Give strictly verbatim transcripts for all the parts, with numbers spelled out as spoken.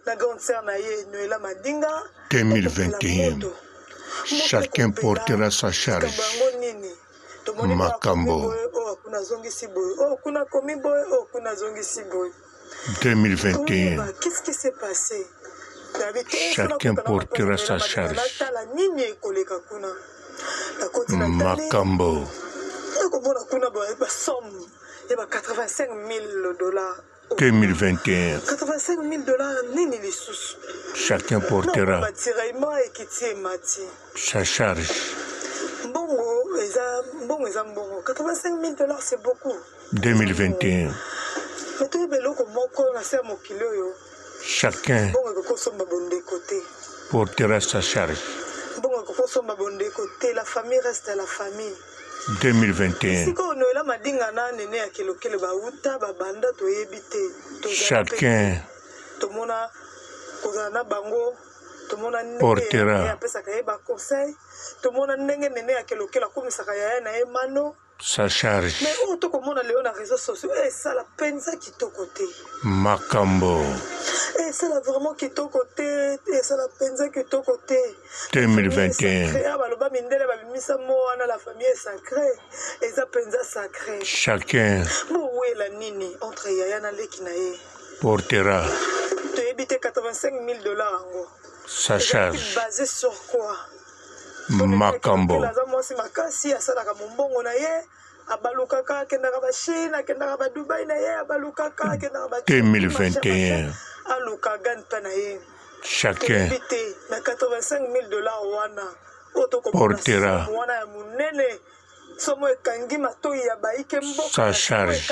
deux mille vingt et un. Chacun portera sa charge. Makambo. deux mille vingt et un. Qu'est-ce qui s'est passé? Chacun portera sa charge. Makambo. quatre-vingt-cinq mille dollars. deux mille vingt et un. quatre-vingt-cinq mille dollars, nini les sous. Chacun portera sa charge. quatre-vingt-cinq mille dollars, c'est beaucoup. deux mille vingt et un. Chacun portera sa charge. La famille reste la famille. deux mille vingt et un. Chacun portera sa charge. Makambo. deux mille vingt et un. Chacun portera quatre-vingt-cinq mille dollars. sa charge. Basé sur quoi? Makambo. deux mille vingt et un. Chacun portera sa charge.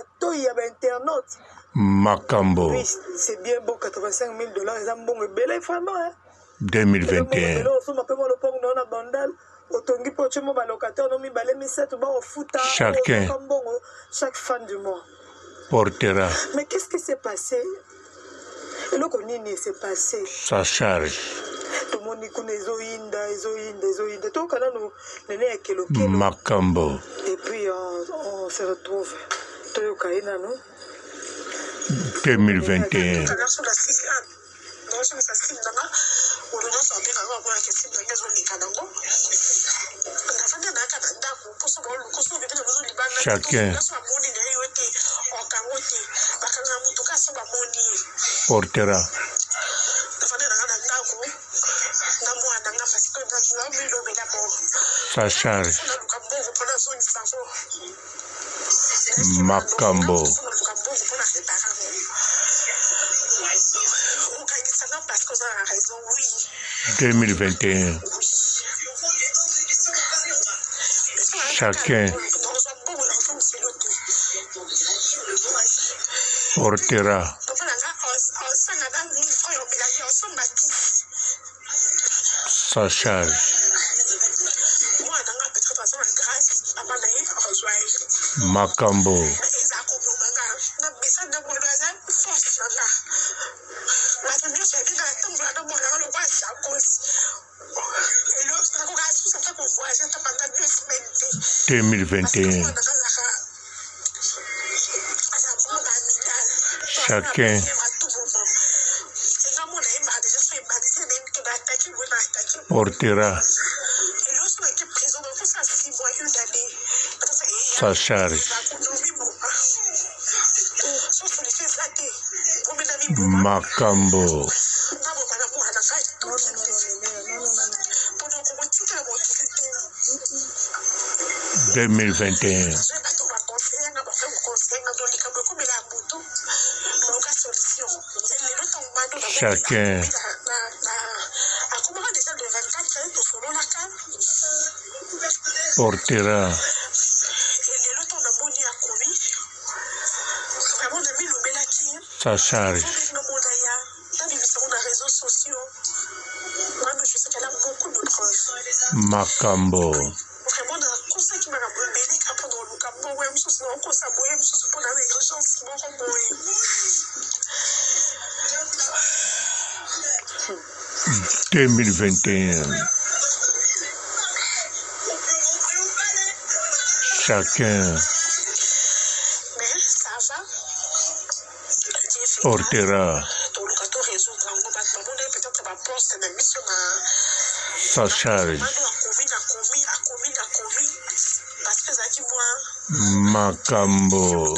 Makambo. C'est bien beau, quatre-vingt-cinq mille dollars, ils ont bon et bel vraiment. deux mille vingt et un. Chacun chaque fin du mois portera mais qu'est-ce qui s'est passé? S'est passé sa charge. Makambo. Et puis on, on se retrouve deux mille vingt et un. Chacun portera sa charge. Makambo. deux mille vingt et un. Chacun portera sa charge. Makambo. deux mille vingt et un. Chacun portera sa charge. Makambo. deux mille vingt et un. Chacun portera sa charge. Makambo. deux mille vingt et un. Chacun portera Ça charge. Makambo.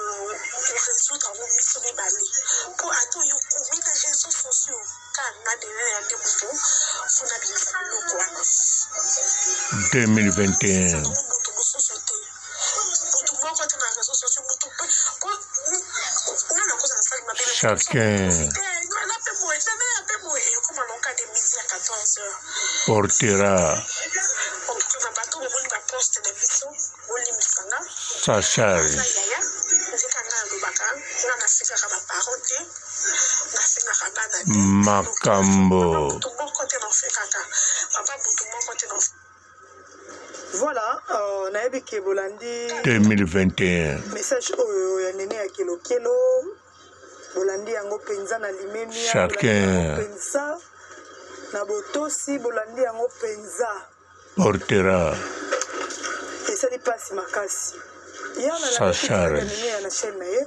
deux mille vingt et un. Chacun portera sa charge. Makambo. Voilà, euh, naebi ke Bolandi deux mille vingt et un. message oyo ya nene ya kilo kilo Bolandi yango penza na limemia Chacun penza na botosi Bolandi yango penza portera esali pasi makasi yana sa charge. nene ya na chaîne na ye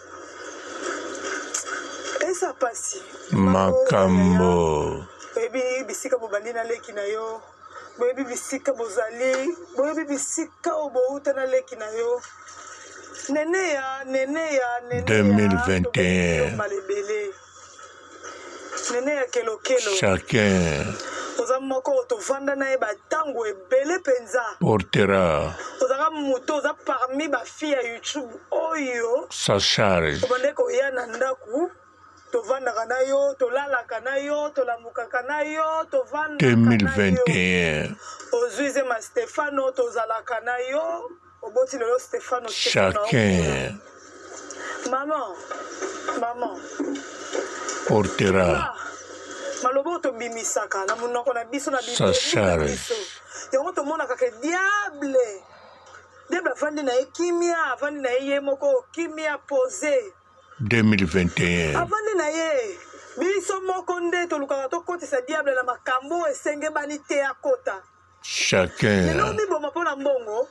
esa pasi Makambo. ebi bisika bobandi na leki na yo boyebi bisika bozali boyebi bisika obouta na leki na yo nene ya nene ya nene deux mille vingt et un. malebele nene ya kelo kelo Chacun oza moko tovanda na ye batango ebele penza portera ozaka moto oza parmi bafille ya YouTube oyo sa charge. obande koya na ndako tovandaka na yo tolalaka na yo tolamukaka na yo tovandaka deux mille na vingt yo et un. ozwize ma Stefano tozalaka na yo oboti lelo Stefano Chacun maman maman portera malobo tobimisaka na monoko na biso na sa charge. yango tomonaka ke diable diable avandi na ye kimia avandi na ye ye moko kimia pose deux mille vingt et un. avandi na ye biso moko nde tolukaka tokotisa diable na makambo esenge bani te akota Chacun lelo omiboma mpo na mbongo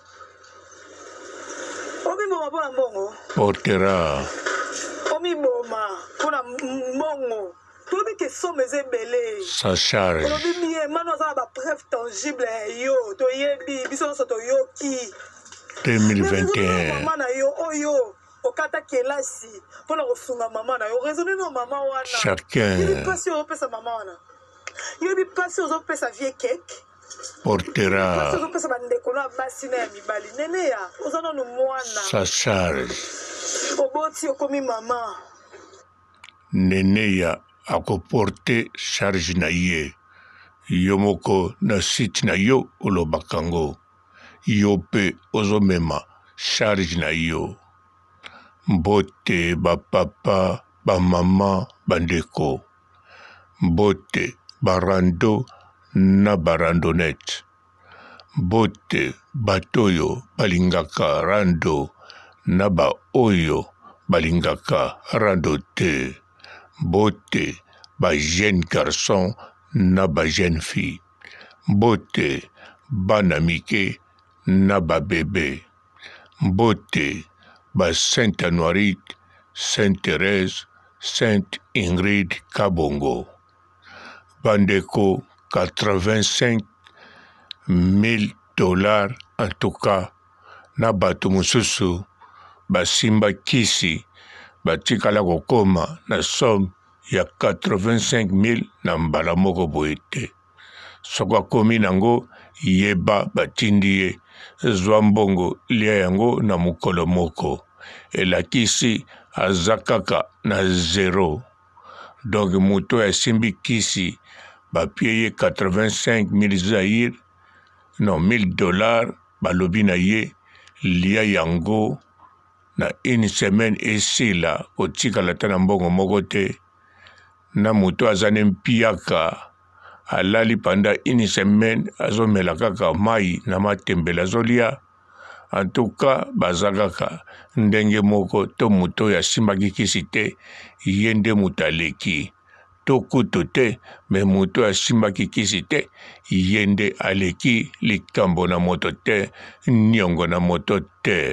omiboma mpo na mbongo portera omiboma mpo na mbongo toyebi ke somme eza ebele sa charge. olobi mie mano aza na bapreuve tangible ya yo toyebi biso nyonso toyoki deux mille vingt et un. mama na yo oyo okata kelasi mpona kosunga mama na yo raisonne na mama wana Chacun yebi mpasi ozopesa mama wana yebi mpasi ozopesa vie keke portera mpasi ozopesa bandeko na basi na ya mibali nene ya oza nano mwana sa charge. oboti okomi mama Nene ya akoporte charge na ye. Yo moko na site na yo olobakango. Yo pe ozomema charge na yo. Mbote ba papa, ba mama, bandeko. Mbote barando na barandonette. Mbote batoyo balingaka rando na ba oyo balingaka rando te. Mbote ba jeune garçon na ba jeune fille. Mbote bana mike na ba bébé. Mbote ba Sainte Anuarite, Sainte Thérèse, Sainte Ingrid Kabongo. Bandeko quatre-vingt-cinq mille dollars en tout cas na bato mosusu basimba kisi batikala kokoma na somme ya quatre-vingt-cinq mille na mbala moko boye te. Soko akomi nango yeba batindi ye zwa mbongo lia yango na mokolo moko elakisi aza kaka na zero. Donc moto asimbi kisi bapie ye quatre-vingt-cinq mille zaïr non mille dollars balobi na ye lia yango na une semaine esila kotikala ta na mbongo moko te. Na moto aza ne mpiaka alali panda une semaine azomela kaka mai na matembele azolia. En tout cas baza kaka ndenge moko to moto ya simbaki kisi te ye nde moto aleki. To kutu te me moto ya simbaki kisi te ye nde aleki likambo na moto te niongo na moto te.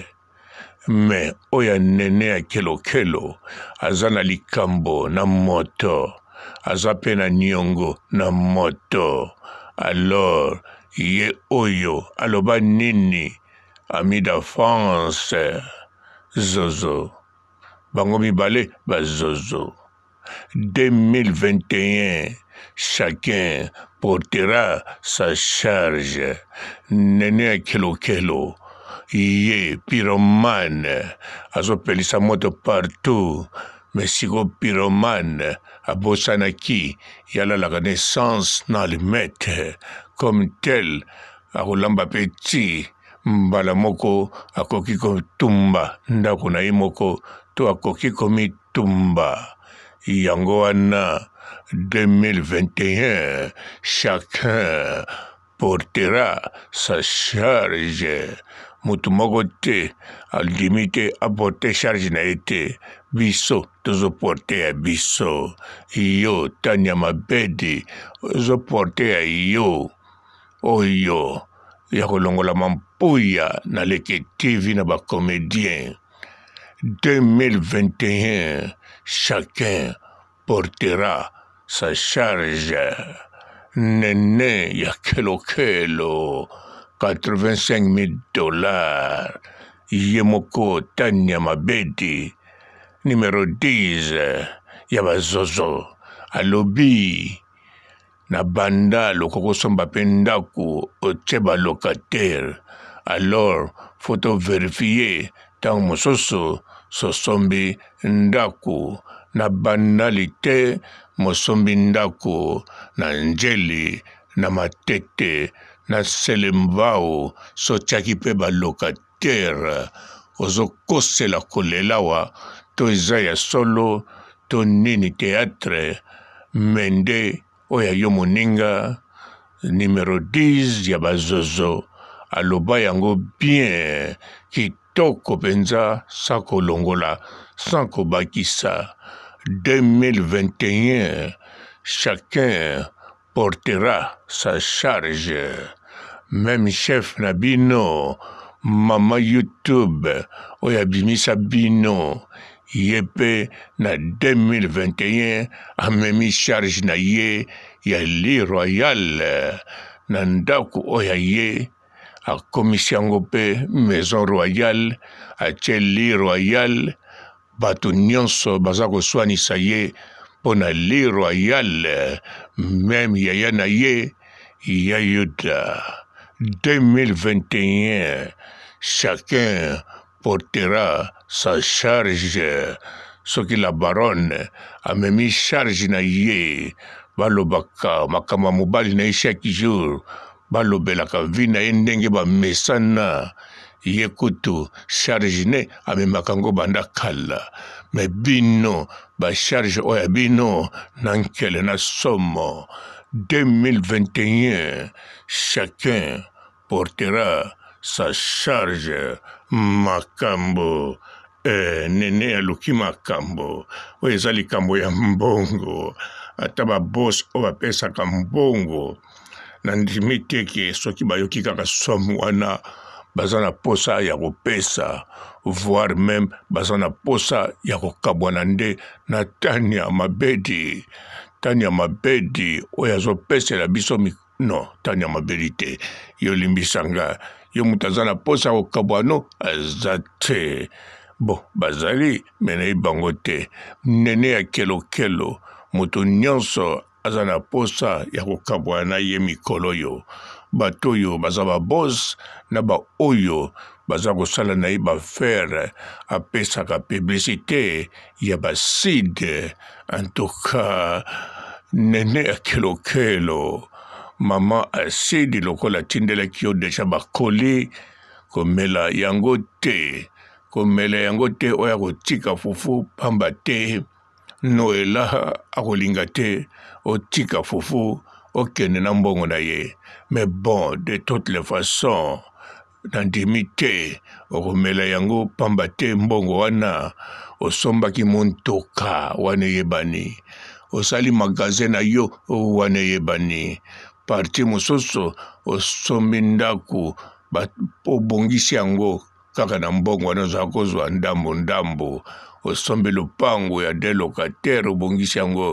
Me oya nene ya kelokelo aza na likambo na moto aza pe na niongo na moto. Alors ye oyo aloba nini ami d'enfance zozo bango mibale bazozo. Deux mille vingt et un, chacun portera sa charge. Nene kelo kelo, ye pyromane, azopelisa moto partout. Mais siko pyromane, abosanaki, yala la renaissance na limete, comme tel, akolamba petit, mbala moko, akoki kotumba, ndako na imoko, to akoki komitumba. Yango wana deux mille vingt et un, chacun portera sa charge. Mutu moko te alimite aporte charge na ete biso tozo porte ya biso. Yo Tanya Mabedi ozo porte ya yo oyo ya kolongola mampuya na leke T V na ba comédien. deux mille vingt et un, chacun portera sa charge. Nene ya kelo kelo, quatre-vingt-cinq mille dollars. Yemoko Tanya Mabedi, numéro dix, Yabazozo, alobi. Na banda lokoko somba pendaku oteba locataire. Alors, faut vérifier tant mososo sosombi ndaku. Na banalité mosombi ndaku na njeli na matete na selembao so chaki pe ba locataire. Ozo kosela kolelawa to eza ya solo to nini théâtre mende oya yo moninga numéro dix ya bazozo aloba yango bien kitoko penza sako longola sanko bakisa. Deux mille vingt et un, chacun portera sa charge. Même chef na bino, mama YouTube oya bimisa bino yepe na deux mille vingt et un amemi charge na ye ya li royal na ndaku oya ye akomisi yango pe maison royale atie li royal bato nyonso baza koswanisa ye mpo na li royal meme yaya na ye ya yuda. Deux mille vingt et un, chacun portera sa charge. Soki la baronne amemi charge na ye balobaka makama mobali na ye chaque jour balobelaka vi na ye ndenge bamesana ye kutu charge ne amemaka ngo banda kala. Me bino ba charge oya bino na nkele na somo. Deux mille vingt et un, chacun portera sa charge. Makambo eh, nene aluki makambo oyo eza likambo ya mbongo ata babosi oyo bapesaka mbongo na ndimi te ke soki bayoki kaka somo wana baza na posa ya kopesa voire même baza na posa ya kokabwana nde na Tanya Mabedi. Tanya Mabedi oyo azopesela biso no Tanya Mabedi te yo limbisanga yo mutu aza na posa kokabwano aza te. Bon bazali mene bango te nene ya kelo kelo mutu nyonso aza na posa ya kokabwana ye mikolo yo. Bato oyo baza babos na ba oyo baza kosala na ye bafere apesaka publicité ya baside. En tout cas nene ya kelo kelo mama asidi lokola tindelaki yo deja bakoli komela yango te komela yango te oya kotika fufu pamba te noela akolinga te otika fufu okende na mbongo na ye. Mais bon, de toutes les façons nandimi te okomela yango pamba te mbongo wana osombaki montoka wana yebani osali magasin na yo wana yebani parti mosusu osombi ndaku obongisi yango kaka na mbongo wana oza kozwa ndambo ndambo osombi lupango ya de locataire obongisi yango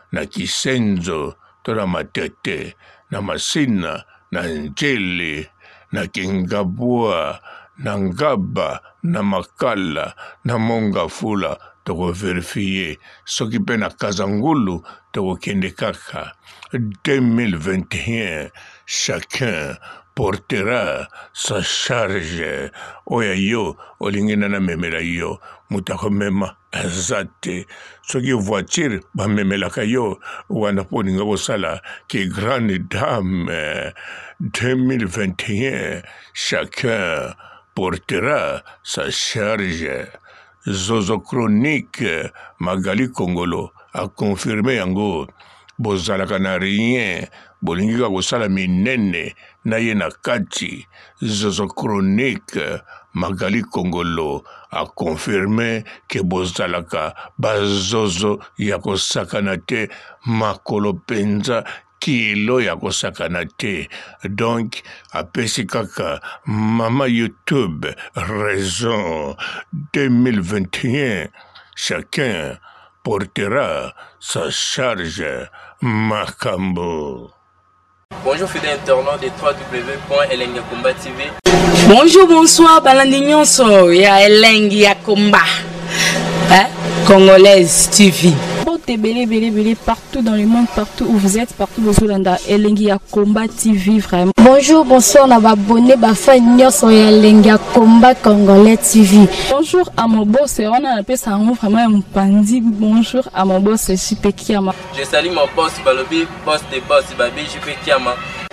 na Kisenzo to na Matete na Masina na Njeli na Kingabua na Ngaba na Makala na Mongafula toko vérifier soki pe na Kazangulu toko kende kaka. deux mille vingt et un chacun portera sa charge. Oya yo olingena na memela yo mutako mema azate soki voiture ba memela kayo wana poninga bosala ki grande dame. deux mille vingt et un chacun portera sa charge. Zozo Chronique Magali Kongolo a confirmé yango bozalaka na rien bolingika kosala minene na ye na kati. Zozo Chronique Magali Kongolo a confirmé que bozalaka bazozo ya kosakana te makolo penza kilo ya kosakana te. Donc apesi kaka mama YouTube raison. Deux mille vingt et un chacun portera sa charge. Makambo. Bonjour fidèles internautes de w w w point elengi akomba T V. Bonjour, bonsoir, balandi nyonso ya Elengi Akomba, hein? Congolaise T V. Belé, belé, belé, partout dans le monde, partout où vous êtes, partout où vous êtes, Elengi Akomba T V, vraiment. Bonjour, bonsoir, on a abonné, bah, fan nyonso ya Elengi Akomba Congolais T V. Bonjour à mon boss, on a appelé ça vraiment un pandi. Bonjour à mon boss, J P Kiama. Je salue mon boss Balobi, boss des boss, Babi, J P Kiama.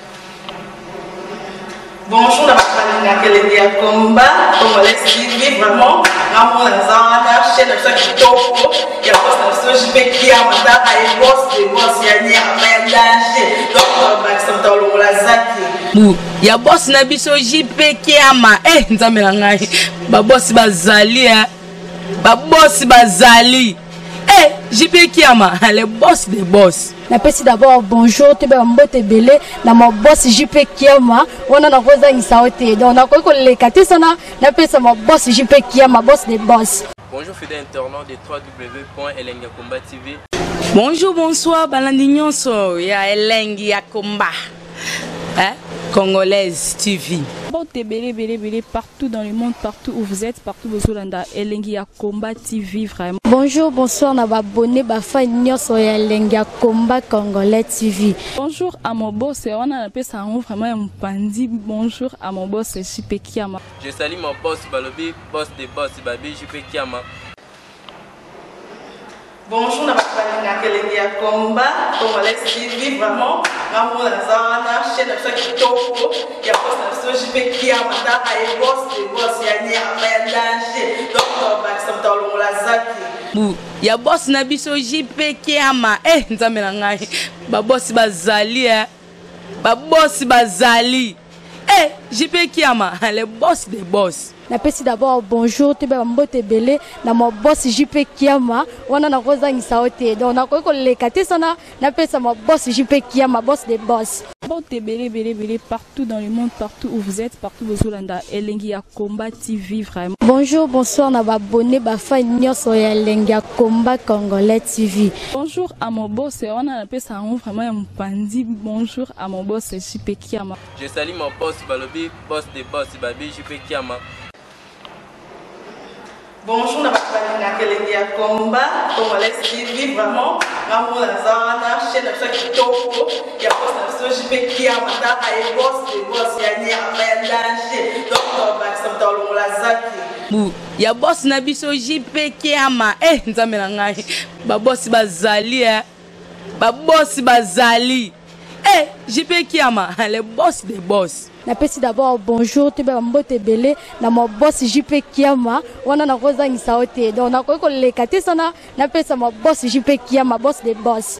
Bonjour, na Elengi Akomba Congolais T V, vraiment. Amour na zana, chaîne de ça qui topo, il y a pas de J P Kiama, ta ay boss des boss, ya ni amaya danger. Donc on va accepter le la zaki. Bou, ya boss na biso J P Kiama. Eh, nzambe na ngai. Ba boss bazali hein. Ba boss bazali. Eh, J P Kiama, le boss des boss. Napesi d'abord bonjour, tu peux mbote belé na mon boss J P Kiama. On a nakoza isaote. Donc on a ko le kati sana, napesa mon boss J P Kiama, boss des boss. Bonjour fidèles internautes de w w w point elengi akomba T V. Bonjour, bonsoir, balandi nyonso ya Elengi Akomba, hein? Congolaise T V. Belé, belé, belé, partout dans le monde, partout où vous êtes, partout où vous êtes, Elengi Akomba T V, vraiment. Bonjour, bonsoir, on a abonné, bah, fan nyonso ya Elengi Akomba Congolais T V. Bonjour à mon boss, on a appelé ça vraiment un pandi. Bonjour à mon boss, J P Kiama. Je salue mon boss Balobi, boss des boss, Babi, J P Kiama. Bonjour, na Elengi Akomba Congolais T V, vraiment. Amour na zana, chaîne de ça qui topo, il y a pas de J P Kiama, ta ay boss des boss, ya ni amaya danger. Donc on va accepter le la zaki. Bou, ya boss na biso J P Kiama. Eh, nzambe na ngai. Ba boss bazali hein. Ba boss bazali. Eh, J P Kiama, le boss des boss. Napesi d'abord bonjour, tu peux mbote belé na mon boss J P Kiama. On a nakoza isaote. Donc on a ko le kati sana, napesa mon boss J P Kiama, boss des boss. Belé, belé, belé, partout dans le monde, partout où vous êtes, partout où vous êtes, Elengi Akomba T V, vraiment. Bonjour, bonsoir, on a abonné, bah, fan nyonso ya Elengi Akomba Congolais T V. Bonjour à mon boss, on a appelé ça vraiment un pandi. Bonjour à mon boss, J P Kiama. Je salue mon boss Balobi, boss des boss, Babi, J P Kiama. Bonjour, na Elengi Akomba Congolais T V, vraiment. Amour na zana, chaîne de ça qui topo, il y a pas de J P Kiama, ta ay boss des boss, ya ni amaya danger. Donc on va accepter le la zaki. Bou, ya boss na biso J P Kiama. Eh, nzambe na ngai. Ba boss bazali hein. Ba boss bazali. Eh, J P Kiama, le boss des boss. Napesi d'abord bonjour, tu peux mbote belé na mon boss J P Kiama. On a nakoza isaote. Donc on a ko le kati sana, napesa mon boss J P Kiama, boss des boss.